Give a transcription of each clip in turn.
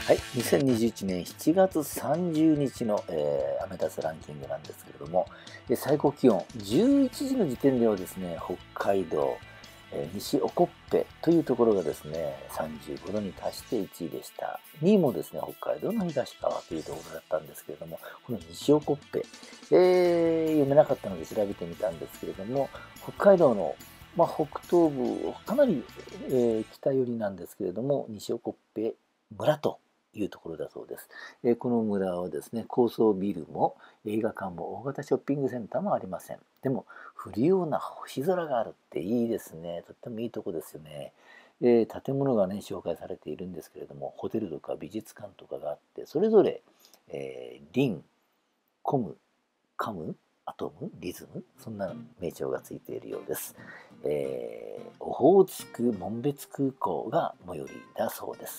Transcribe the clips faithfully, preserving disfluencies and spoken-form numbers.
はい、にせんにじゅういちねんしちがつさんじゅうにちの、えー、アメダスランキングなんですけれども、え最高気温じゅういちじの時点ではですね、北海道、えー西興部というところがですね、さんじゅうごどに達していちいでした。にいもですね、北海道の東川というところだったんですけれども、この西興部、えー読めなかったので調べてみたんですけれども、北海道のまあ、北東部、かなり、えー北寄りなんですけれども、西興部村というところだそうです。えーこの村はですね、高層ビルも映画館も大型ショッピングセンターもありません。でも、降るような星空があるっていいですね。とってもいいとこですよね。えー建物がね、紹介されているんですけれども、ホテルとか美術館とかがあって、それぞれ、えーリン、コム、カム、アトム、リズム、そんな名称がついているようです。えーオホーツク紋別空港が最寄りだそうです。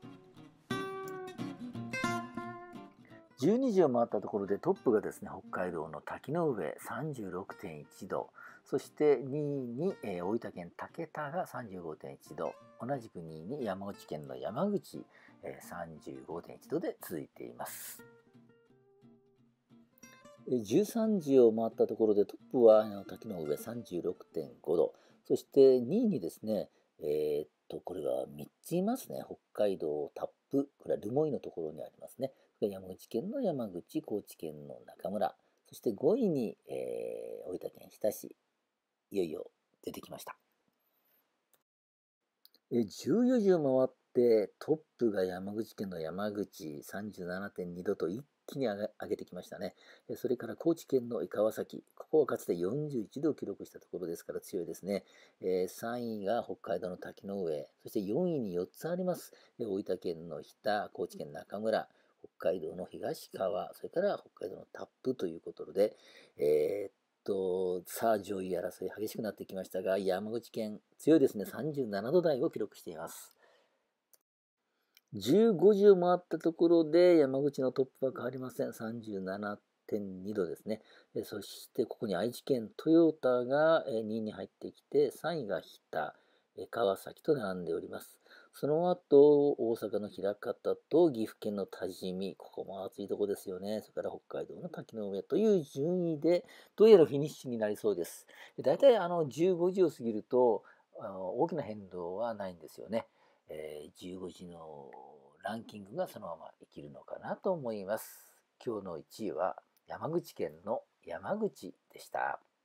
じゅうにじを回ったところでトップがですね、北海道の滝の上 さんじゅうろくてんいちど、そしてにいに、えー大分県竹田が さんじゅうごてんいちど、同じくにいに山口県の山口、えー、さんじゅうごてんいちどで続いています。じゅうさんじを回ったところでトップはあの滝の上 さんじゅうろくてんごど、そしてにいにですね、えーっと、これがみっついますね。北海道タップ、これは留萌のところにありますね。山口県の山口、高知県の中村、そしてごいに、えー大分県日田市、いよいよ出てきました。えじゅうよじを回ってトップが山口県の山口 さんじゅうななてんにどと一気に上げ上げてきましたね。えそれから高知県の川崎、ここはかつてよんじゅういちどを記録したところですから強いですね。えーさんいが北海道の滝の上、そしてよんいによっつあります。え大分県の日田、高知県中村、北海道の東川、それから北海道のタップということで、えーと、さあ上位争い激しくなってきましたが、山口県強いですね、さんじゅうななど台を記録しています。じゅうごじを回ったところで山口のトップは変わりません。さんじゅうななてんにどですね。そしてここに愛知県豊田がにいに入ってきて、さんいが日田、川崎と並んでおります。その後、大阪の枚方と岐阜県の多治見、ここも暑いとこですよね。それから北海道の滝の上という順位で、どうやらフィニッシュになりそうです。だいたいあのじゅうごじを過ぎると、あの大きな変動はないんですよね。えーじゅうごじのランキングがそのまま生きるのかなと思います。今日のいちいは山口県の山口でした。